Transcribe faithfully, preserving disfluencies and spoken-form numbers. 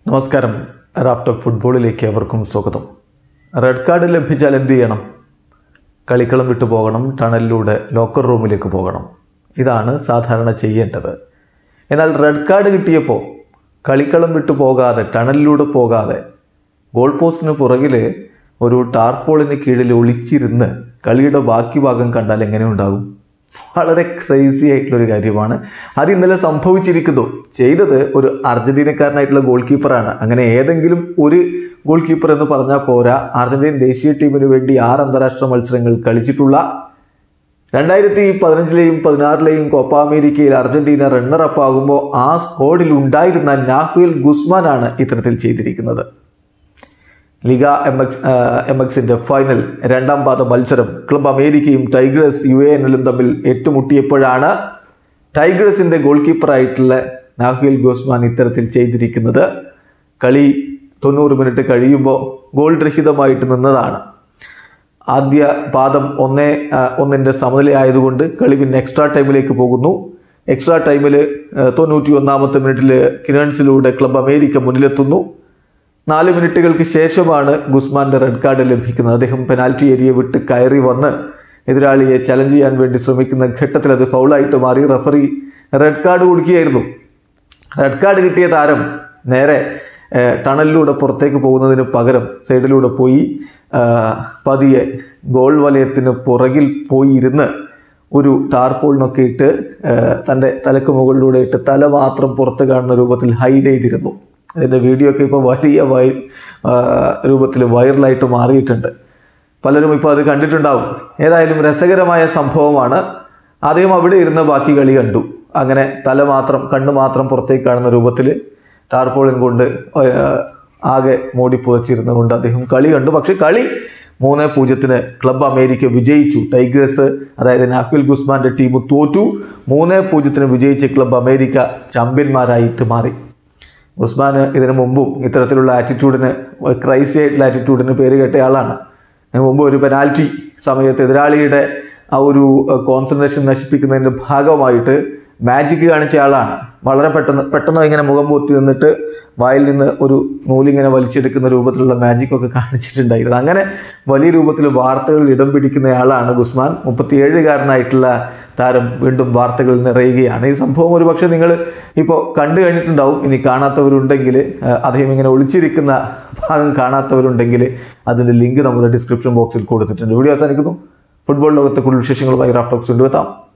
നമസ്കാരം. Raf talk ഫുട്ബോളിലേക്ക് അവർക്കും സ്വാഗതം. റെഡ് കാർഡ് ലഭിച്ചാൽ എന്തു ചെയ്യണം? കളിക്കളം വിട്ടു പോകണം, ടണലിലൂടെ ലോക്കർ റൂമിലേക്ക് പോകണം. ഇതാണ് സാധാരണ ചെയ്യേണ്ടത്. എന്നാൽ റെഡ് കാർഡ് കിട്ടിയപ്പോൾ കളിക്കളം വിട്ടു പോകാതെ, ടണലിലൂടെ പോകാതെ, ഗോൾ പോസ്റ്റിന് പുറകിൽ ഒരു ടാർപോളിന് കീഴിൽ ഒളിച്ചിരുന്ന് കളിയുടെ ബാക്കി ഭാഗം കണ്ടാൽ എങ്ങനെ ഉണ്ടാകും? വളരെ ക്രേസി ആയിട്ടുള്ളൊരു കാര്യമാണ്. അത് ഇന്നലെ സംഭവിച്ചിരിക്കുന്നു. ചെയ്തത് ഒരു അർജൻറ്റീനക്കാരനായിട്ടുള്ള ഗോൾ കീപ്പറാണ്. അങ്ങനെ ഏതെങ്കിലും ഒരു ഗോൾ കീപ്പർ എന്ന് പറഞ്ഞാൽ പോരാ. അർജൻറ്റീൻ ദേശീയ ടീമിന് വേണ്ടി ആറ് അന്താരാഷ്ട്ര മത്സരങ്ങൾ കളിച്ചിട്ടുള്ള, രണ്ടായിരത്തി പതിനഞ്ചിലെയും പതിനാറിലെയും കോപ്പ അമേരിക്കയിൽ അർജൻറ്റീന റണ്ണറപ്പ് ആകുമ്പോൾ ആ സ്ക്വാഡിൽ ഉണ്ടായിരുന്ന നാഹുൽ ഗുസ്മാനാണ് ഇത്തരത്തിൽ ചെയ്തിരിക്കുന്നത്. ലിഗ എം എക്സ് എം എക്സിൻ്റെ ഫൈനൽ രണ്ടാം പാദ മത്സരം ക്ലബ് അമേരിക്കയും ടൈഗ്രസ് യു എ എനും തമ്മിൽ ഏറ്റുമുട്ടിയപ്പോഴാണ് ടൈഗ്രസിൻ്റെ ഗോൾ കീപ്പറായിട്ടുള്ള നാഹുൽ ഗുസ്മാൻ ഇത്തരത്തിൽ ചെയ്തിരിക്കുന്നത്. കളി തൊണ്ണൂറ് മിനിറ്റ് കഴിയുമ്പോൾ ഗോൾ രഹിതമായിട്ട് നിന്നതാണ്. ആദ്യ പാദം ഒന്നേ ഒന്നിൻ്റെ സമനിലയായതുകൊണ്ട് കളി പിന്നെ എക്സ്ട്രാ ടൈമിലേക്ക് പോകുന്നു. എക്സ്ട്രാ ടൈമിൽ തൊണ്ണൂറ്റി ഒന്നാമത്തെ മിനിറ്റിൽ കിനേൺസിലൂടെ ക്ലബ് അമേരിക്ക മുന്നിലെത്തുന്നു. നാല് മിനിറ്റുകൾക്ക് ശേഷമാണ് ഗുസ്മാൻ്റെ റെഡ് കാർഡ് ലഭിക്കുന്നത്. അദ്ദേഹം പെനാൽറ്റി ഏരിയ വിട്ട് കയറി വന്ന് എതിരാളിയെ ചലഞ്ച് ചെയ്യാൻ വേണ്ടി ശ്രമിക്കുന്ന ഘട്ടത്തിൽ അത് ഫൗളായിട്ട് മാറി. റഫറി റെഡ് കാർഡ് കൊടുക്കുകയായിരുന്നു. റെഡ് കാർഡ് കിട്ടിയ താരം നേരെ ടണലിലൂടെ പുറത്തേക്ക് പോകുന്നതിന് പകരം സൈഡിലൂടെ പോയി പതിയെ ഗോൾ വലയത്തിന് പുറകിൽ പോയി ഇരുന്ന് ഒരു ടാർപോളിനൊക്കെ ഇട്ട് തൻ്റെ തലക്ക് മുകളിലൂടെ ഇട്ട് തല മാത്രം പുറത്ത് കാണുന്ന രൂപത്തിൽ ഹൈഡ് ചെയ്തിരുന്നു. അതിൻ്റെ വീഡിയോ ഒക്കെ ഇപ്പോൾ വലിയ വൈ രൂപത്തിൽ വൈറലായിട്ട് മാറിയിട്ടുണ്ട്. പലരും ഇപ്പോൾ അത് കണ്ടിട്ടുണ്ടാവും. ഏതായാലും രസകരമായ സംഭവമാണ്. അദ്ദേഹം അവിടെ ഇരുന്ന് ബാക്കി കളി കണ്ടു. അങ്ങനെ തല മാത്രം, കണ്ണ് മാത്രം പുറത്തേക്ക് കാണുന്ന രൂപത്തിൽ ടാർപോളിൻ കൊണ്ട് ആകെ മൂടി പുതച്ചിരുന്നു കൊണ്ട് അദ്ദേഹം കളി കണ്ടു. പക്ഷെ കളി മൂന്ന് പൂജ്യത്തിന് ക്ലബ് അമേരിക്ക വിജയിച്ചു. ടൈഗ്രസ്, അതായത് നാഹുൽ ഗുസ്മാൻ്റെ ടീം തോറ്റു. മൂന്ന് പൂജ്യത്തിന് വിജയിച്ച് ക്ലബ് അമേരിക്ക ചാമ്പ്യന്മാരായിട്ട് മാറി. ഗുസ്മാന് ഇതിനു മുമ്പും ഇത്തരത്തിലുള്ള ആറ്റിറ്റ്യൂഡിന്, ക്രൈസി ആയിട്ടുള്ള ആറ്റിറ്റ്യൂഡിന് പേര് കേട്ട ആളാണ്. അതിന് മുമ്പ് ഒരു പെനാൽറ്റി സമയത്ത് എതിരാളിയുടെ ആ ഒരു കോൺസെൻട്രേഷൻ നശിപ്പിക്കുന്നതിൻ്റെ ഭാഗമായിട്ട് മാജിക് കാണിച്ച ആളാണ്. വളരെ പെട്ടെന്ന് പെട്ടെന്ന് ഇങ്ങനെ മുഖം പൊത്തി നിന്നിട്ട് വായിൽ നിന്ന് ഒരു നൂലിങ്ങനെ വലിച്ചെടുക്കുന്ന രൂപത്തിലുള്ള മാജിക്കൊക്കെ കാണിച്ചിട്ടുണ്ടായിരുന്നു. അങ്ങനെ വലിയ രൂപത്തിൽ വാർത്തകളിൽ ഇടം പിടിക്കുന്നയാളാണ് ഗുസ്മാൻ. മുപ്പത്തിയേഴുകാരനായിട്ടുള്ള താരം വീണ്ടും വാർത്തകളിൽ നിറയുകയാണ്. ഈ സംഭവം ഒരു പക്ഷേ നിങ്ങൾ ഇപ്പോൾ കണ്ടു കഴിഞ്ഞിട്ടുണ്ടാവും. ഇനി കാണാത്തവരുണ്ടെങ്കിൽ, അദ്ദേഹം ഇങ്ങനെ ഒളിച്ചിരിക്കുന്ന ഭാഗം കാണാത്തവരുണ്ടെങ്കിൽ അതിൻ്റെ ലിങ്ക് നമ്മുടെ ഡിസ്ക്രിപ്ഷൻ ബോക്സിൽ കൊടുത്തിട്ടുണ്ട്. വീഡിയോ അവസാനിക്കുന്നു. ഫുട്ബോൾ ലോകത്തെ കൂടുതൽ വിശേഷങ്ങളുമായി റാഫ് ടോക്സ് കൊണ്ടുവെത്താം.